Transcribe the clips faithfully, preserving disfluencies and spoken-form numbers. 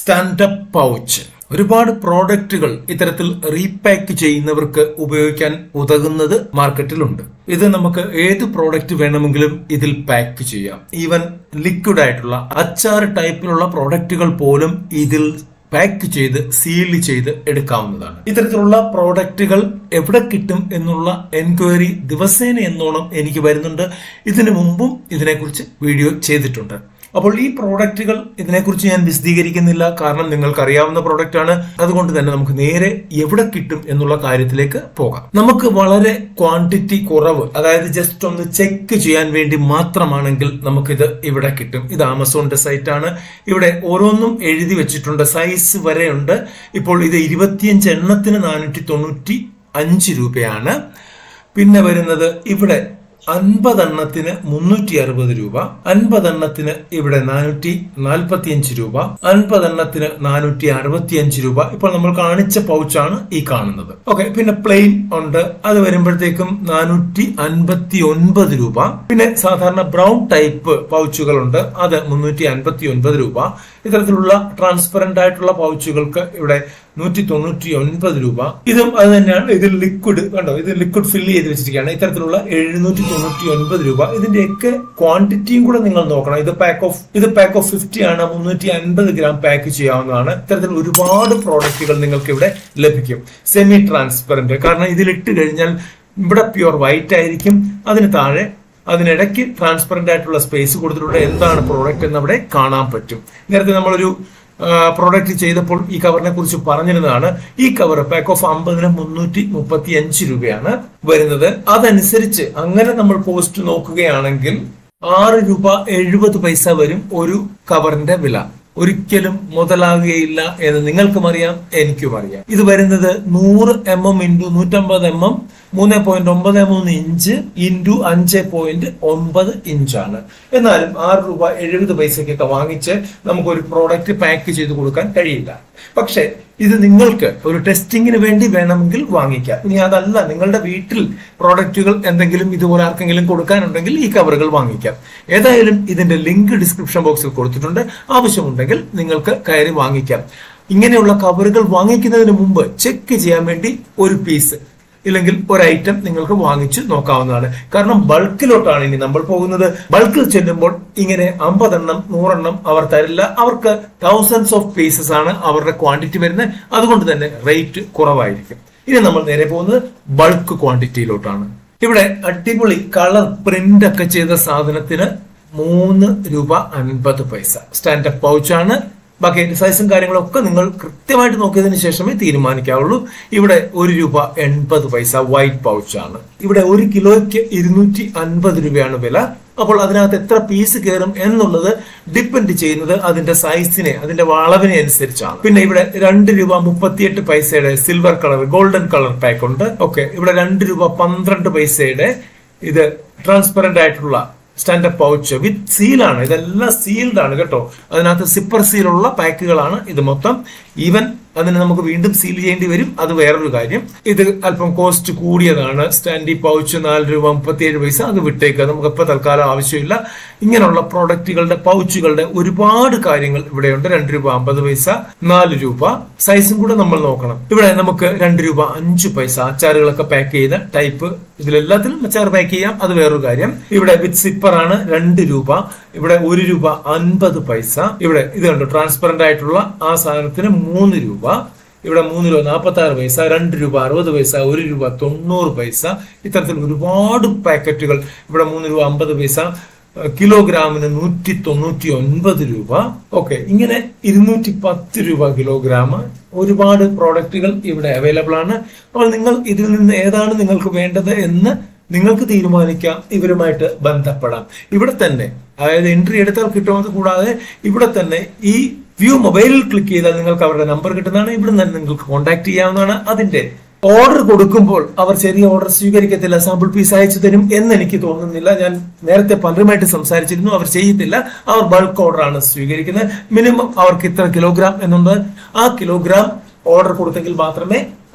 Standup pouch. ഒരുപാട് പ്രോഡക്റ്റുകൾ ഇത്തരത്തിൽ റീപാക്ക് ചെയ്യുന്നവർക്ക് ഉപയോഗിക്കാൻ ഉതകുന്നത് മാർക്കറ്റിലുണ്ട്. ഇത് നമുക്ക് ഏത് പ്രോഡക്റ്റ് വേണമെങ്കിലും ഇതിൽ പാക്ക് ചെയ്യാം. ഈവൻ ലിക്വിഡ് ആയിട്ടുള്ള അച്ചാർ ടൈപ്പിലുള്ള പ്രോഡക്റ്റുകൾ പോലും ഇതിൽ പാക്ക് ചെയ്ത് സീൽ ചെയ്ത് എടുക്കാവുന്നതാണ്. ഇത്തരത്തിലുള്ള പ്രോഡക്റ്റുകൾ എവിടെ കിട്ടും എന്നുള്ള എൻക്വയറി ദിവസേന എന്നോണം എനിക്ക് വരുന്നുണ്ട്. ഇതിനു മുമ്പും ഇതിനെക്കുറിച്ച് വീഡിയോ ചെയ്തിട്ടുണ്ട്. അപ്പോൾ ഈ പ്രോഡക്റ്റുകൾ ഇതിനെക്കുറിച്ച് ഞാൻ വിശദീകരിക്കുന്നില്ല, കാരണം നിങ്ങൾക്ക് അറിയാവുന്ന പ്രോഡക്റ്റ് ആണ്. അതുകൊണ്ട് തന്നെ നമുക്ക് നേരെ എവിടെ കിട്ടും എന്നുള്ള കാര്യത്തിലേക്ക് പോകാം. നമുക്ക് വളരെ ക്വാണ്ടിറ്റി കുറവ്, അതായത് ജസ്റ്റ് ഒന്ന് ചെക്ക് ചെയ്യാൻ വേണ്ടി മാത്രമാണെങ്കിൽ നമുക്കിത് ഇവിടെ കിട്ടും. ഇത് ആമസോണിന്റെ സൈറ്റ് ആണ്. ഇവിടെ ഓരോന്നും എഴുതി വെച്ചിട്ടുണ്ട്, സൈസ് വരെയുണ്ട്. ഇപ്പോൾ ഇത് ഇരുപത്തിയഞ്ച് എണ്ണത്തിന് നാനൂറ്റി തൊണ്ണൂറ്റി അഞ്ച് രൂപയാണ്. പിന്നെ വരുന്നത് ഇവിടെ അൻപതെണ്ണത്തിന് മുന്നൂറ്റി അറുപത് രൂപ, അൻപതെണ്ണത്തിന് ഇവിടെ നാനൂറ്റി നാൽപ്പത്തി അഞ്ച് രൂപ, അൻപതെണ്ണത്തിന് നാനൂറ്റി അറുപത്തി അഞ്ച് രൂപ. ഇപ്പോൾ നമ്മൾ കാണിച്ച പൗച്ചാണ് ഈ കാണുന്നത്. ഓക്കെ, പിന്നെ പ്ലെയിൻ ഉണ്ട്, അത് വരുമ്പോഴത്തേക്കും നാനൂറ്റി അൻപത്തി ഒൻപത് രൂപ. പിന്നെ സാധാരണ ബ്രൗൺ ടൈപ്പ് പൗച്ചുകളുണ്ട്, അത് മുന്നൂറ്റി അൻപത്തി ഒൻപത് രൂപ. ഇത്തരത്തിലുള്ള ട്രാൻസ്പെറന്റ് ആയിട്ടുള്ള പൗച്ചുകൾക്ക് ഇവിടെ നൂറ്റി തൊണ്ണൂറ്റി ഒൻപത് രൂപ. ഇതും അത് തന്നെയാണ്. ഇതിൽ ലിക്വിഡ് കണ്ടോ, ഇത് ലിക്വിഡ് ഫില്ല് ചെയ്ത് വെച്ചിരിക്കുകയാണ്. ഇത്തരത്തിലുള്ള എഴുന്നൂറ്റി തൊണ്ണൂറ്റി ഒൻപത് രൂപ. ഇതിന്റെയൊക്കെ ക്വാണ്ടിറ്റിയും കൂടെ നിങ്ങൾ നോക്കണം. ഇത് പാക്ക് ഓഫ് ഇത് പാക്ക് ഓഫ് ഫിഫ്റ്റി ആണ്, മുന്നൂറ്റി അൻപത് ഗ്രാം പാക്ക് ചെയ്യാവുന്നതാണ്. ഇത്തരത്തിൽ ഒരുപാട് പ്രോഡക്റ്റുകൾ നിങ്ങൾക്ക് ഇവിടെ ലഭിക്കും. സെമി ട്രാൻസ്പെറന്റ്, കാരണം ഇതിലിട്ട് കഴിഞ്ഞാൽ ഇവിടെ പ്യുവർ വൈറ്റ് ആയിരിക്കും, അതിന് താഴെ അതിനിടയ്ക്ക് ട്രാൻസ്പെറന്റ് ആയിട്ടുള്ള സ്പേസ് കൊടുത്തിട്ടുണ്ട്. എന്താണ് പ്രോഡക്റ്റ് എന്ന് അവിടെ കാണാൻ പറ്റും. നേരത്തെ നമ്മളൊരു പ്രോഡക്റ്റ് ചെയ്തപ്പോൾ ഈ കവറിനെ കുറിച്ച് പറഞ്ഞിരുന്നതാണ്. ഈ കവർ പാക്ക് ഓഫ് അമ്പതിന് മുന്നൂറ്റി മുപ്പത്തി അഞ്ച് രൂപയാണ് വരുന്നത്. അതനുസരിച്ച് അങ്ങനെ നമ്മൾ കോസ്റ്റ് നോക്കുകയാണെങ്കിൽ ആറ് രൂപ എഴുപത് പൈസ വരും ഒരു കവറിന്റെ വില. ഒരിക്കലും മുതലാകുകയില്ല എന്ന് നിങ്ങൾക്കും അറിയാം, എനിക്കും അറിയാം. ഇത് വരുന്നത് നൂറ് എം എം ഇൻറ്റു നൂറ്റമ്പത് എം എം മൂന്ന് പോയിന്റ് ഒമ്പത് മൂന്ന് ഇഞ്ച് ഇൻറ്റു അഞ്ച് പോയിന്റ് ഒമ്പത് ഇഞ്ചാണ്. എന്നാലും ആറ് രൂപ എഴുപത് പൈസക്കൊക്കെ വാങ്ങിച്ച് നമുക്കൊരു പ്രോഡക്റ്റ് പാക്ക് ചെയ്ത് കൊടുക്കാൻ കഴിയില്ല. പക്ഷെ ഇത് നിങ്ങൾക്ക് ഒരു ടെസ്റ്റിങ്ങിന് വേണ്ടി വേണമെങ്കിൽ വാങ്ങിക്കാം. ഇനി അതല്ല, നിങ്ങളുടെ വീട്ടിൽ പ്രോഡക്റ്റുകൾ എന്തെങ്കിലും ഇതുപോലെ ആർക്കെങ്കിലും കൊടുക്കാനുണ്ടെങ്കിൽ ഈ കവറുകൾ വാങ്ങിക്കാം. ഏതായാലും ഇതിന്റെ ലിങ്ക് ഡിസ്ക്രിപ്ഷൻ ബോക്സിൽ കൊടുത്തിട്ടുണ്ട്. ആവശ്യമുണ്ടെങ്കിൽ നിങ്ങൾക്ക് കയറി വാങ്ങിക്കാം. ഇങ്ങനെയുള്ള കവറുകൾ വാങ്ങിക്കുന്നതിന് മുമ്പ് ചെക്ക് ചെയ്യാൻ വേണ്ടി ഒരു പീസ് ഇല്ലെങ്കിൽ ഒരു ഐറ്റം നിങ്ങൾക്ക് വാങ്ങിച്ചു നോക്കാവുന്നതാണ്. കാരണം ബൾക്കിലോട്ടാണ് ഇനി നമ്മൾ പോകുന്നത്. ബൾക്കിൽ ചെല്ലുമ്പോൾ ഇങ്ങനെ അമ്പതെണ്ണം നൂറെണ്ണം അവർ തരില്ല. അവർക്ക് തൗസൻഡ്സ് ഓഫ് പീസസ് ആണ് അവരുടെ ക്വാണ്ടിറ്റി വരുന്നത്. അതുകൊണ്ട് തന്നെ റേറ്റ് കുറവായിരിക്കും. ഇനി നമ്മൾ നേരെ പോകുന്നത് ബൾക്ക് ക്വാണ്ടിറ്റിയിലോട്ടാണ്. ഇവിടെ അടിപൊളി കളർ പ്രിന്റ് ഒക്കെ ചെയ്ത സാധനത്തിന് മൂന്ന് രൂപ അൻപത് പൈസ. സ്റ്റാൻഡപ്പ് പൗച്ചാണ്. ബാക്കി സൈസും കാര്യങ്ങളൊക്കെ നിങ്ങൾ കൃത്യമായിട്ട് നോക്കിയതിന് ശേഷമേ തീരുമാനിക്കാവുള്ളൂ. ഇവിടെ ഒരു രൂപ എൺപത് പൈസ വൈറ്റ് പൗച്ചാണ്. ഇവിടെ ഒരു കിലോയ്ക്ക് ഇരുന്നൂറ്റി അൻപത് രൂപയാണ് വില. അപ്പോൾ അതിനകത്ത് എത്ര പീസ് കയറും എന്നുള്ളത് ഡിപ്പെൻഡ് ചെയ്യുന്നത് അതിന്റെ സൈസിനെ, അതിന്റെ വളവിനെ അനുസരിച്ചാണ്. പിന്നെ ഇവിടെ രണ്ട് രൂപ മുപ്പത്തിയെട്ട് പൈസയുടെ silver colour golden colour pack ഉണ്ട്. ഓക്കെ, ഇവിടെ രണ്ട് രൂപ പന്ത്രണ്ട് പൈസയുടെ ഇത് ട്രാൻസ്പെറന്റ് ആയിട്ടുള്ള സ്റ്റാൻഡപ്പ് പൗച്ച് വിത്ത് സീലാണ്. ഇതെല്ലാം സീൽഡ് ആണ് കേട്ടോ. അതിനകത്ത് സിപ്പർ സീലുള്ള പാക്കുകളാണ് ഇത് മൊത്തം. ഈവൻ അതിന് നമുക്ക് വീണ്ടും സീൽ ചെയ്യേണ്ടി വരും, അത് വേറൊരു കാര്യം. ഇത് അല്പം കോസ്റ്റ് കൂടിയതാണ്. സ്റ്റാൻഡി പൗച്ച് നാല് രൂപ മുപ്പത്തിയേഴ് പൈസ. അത് വിട്ടേക്കുക, നമുക്ക് ഇപ്പൊ തൽക്കാലം ആവശ്യമില്ല. ഇങ്ങനെയുള്ള പ്രോഡക്റ്റുകളുടെ പൗച്ചുകളുടെ ഒരുപാട് കാര്യങ്ങൾ ഇവിടെയുണ്ട്. രണ്ട് രൂപ അമ്പത് പൈസ, നാല് രൂപ. സൈസും കൂടെ നമ്മൾ നോക്കണം. ഇവിടെ നമുക്ക് രണ്ട് രൂപ അഞ്ച് പൈസ അച്ചാറുകളൊക്കെ പാക്ക് ചെയ്ത ടൈപ്പ്. ഇതിലെല്ലാത്തിലും അച്ചാർ പാക്ക് ചെയ്യാം, അത് വേറൊരു കാര്യം. ഇവിടെ വിത്ത് സിപ്പർ ആണ്, രണ്ട് രൂപ. ഇവിടെ ഒരു രൂപ അൻപത് പൈസ. ഇവിടെ ഇത് കണ്ടു, ട്രാൻസ്പെറന്റ് ആയിട്ടുള്ള ആ സാധനത്തിന് മൂന്ന് രൂപ. ഇവിടെ മൂന്ന് രൂപ നാൽപ്പത്തി ആറ് പൈസ, രണ്ട് രൂപ അറുപത് പൈസ, ഒരു രൂപ തൊണ്ണൂറ് പൈസ. ഇത്തരത്തിൽ ഒരുപാട് പാക്കറ്റുകൾ. ഇവിടെ മൂന്ന് രൂപ അമ്പത് പൈസ, കിലോഗ്രാമിന് നൂറ്റി തൊണ്ണൂറ്റി ഒൻപത് രൂപ. ഓക്കെ, ഇങ്ങനെ ഇരുന്നൂറ്റി പത്ത് രൂപ കിലോഗ്രാം. ഒരുപാട് പ്രോഡക്റ്റുകൾ ഇവിടെ അവൈലബിൾ ആണ്. അപ്പോൾ നിങ്ങൾ ഇതിൽ നിന്ന് ഏതാണ് നിങ്ങൾക്ക് വേണ്ടത് എന്ന് നിങ്ങൾക്ക് തീരുമാനിക്കാം. ഇവരുമായിട്ട് ബന്ധപ്പെടാം. ഇവിടെ തന്നെ, അതായത് എൻട്രി എടുത്താൽ കിട്ടുന്നത് കൂടാതെ ഇവിടെ തന്നെ ഈ വ്യൂ മൊബൈലിൽ ക്ലിക്ക് ചെയ്താൽ നിങ്ങൾക്ക് അവരുടെ നമ്പർ കിട്ടുന്നതാണ്. ഇവിടെ നിന്ന് നിങ്ങൾക്ക് കോൺടാക്ട് ചെയ്യാവുന്നതാണ്. അതിന്റെ ഓർഡർ കൊടുക്കുമ്പോൾ അവർ ചെറിയ ഓർഡർ സ്വീകരിക്കത്തില്ല, സാമ്പിൾ പീസ് അയച്ചു തരും എന്ന് എനിക്ക് തോന്നുന്നില്ല. ഞാൻ നേരത്തെ പലരുമായിട്ട് സംസാരിച്ചിരുന്നു, അവർ ചെയ്യത്തില്ല. അവർ ബൾക്ക് ഓർഡർ ആണ് സ്വീകരിക്കുന്നത്. മിനിമം അവർക്ക് ഇത്ര കിലോഗ്രാം എന്നുണ്ട്. ആ കിലോഗ്രാം ഓർഡർ കൊടുത്തെങ്കിൽ മാത്രമേ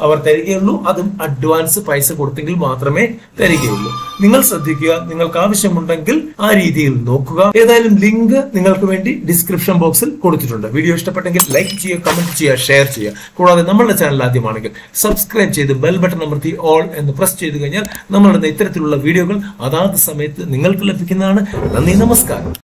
അവർ തരികയുള്ളൂ. അതും അഡ്വാൻസ് പൈസ കൊടുത്തെങ്കിൽ മാത്രമേ തരികയുള്ളൂ. നിങ്ങൾ ശ്രദ്ധിക്കുക, നിങ്ങൾക്ക് ആവശ്യമുണ്ടെങ്കിൽ ആ രീതിയിൽ നോക്കുക. ഏതായാലും ലിങ്ക് നിങ്ങൾക്ക് വേണ്ടി ഡിസ്ക്രിപ്ഷൻ ബോക്സിൽ കൊടുത്തിട്ടുണ്ട്. വീഡിയോ ഇഷ്ടപ്പെട്ടെങ്കിൽ ലൈക്ക് ചെയ്യുക, കമന്റ് ചെയ്യുക, ഷെയർ ചെയ്യുക. കൂടാതെ നമ്മളുടെ ചാനൽ ആദ്യമാണെങ്കിൽ സബ്സ്ക്രൈബ് ചെയ്ത് ബെൽ ബട്ടൺ അമർത്തി ഓൾ എന്ന് പ്രസ് ചെയ്ത് കഴിഞ്ഞാൽ നമ്മളുടെ ഇത്തരത്തിലുള്ള വീഡിയോകൾ അതാത് സമയത്ത് നിങ്ങൾക്ക് ലഭിക്കുന്നതാണ്. നന്ദി, നമസ്കാരം.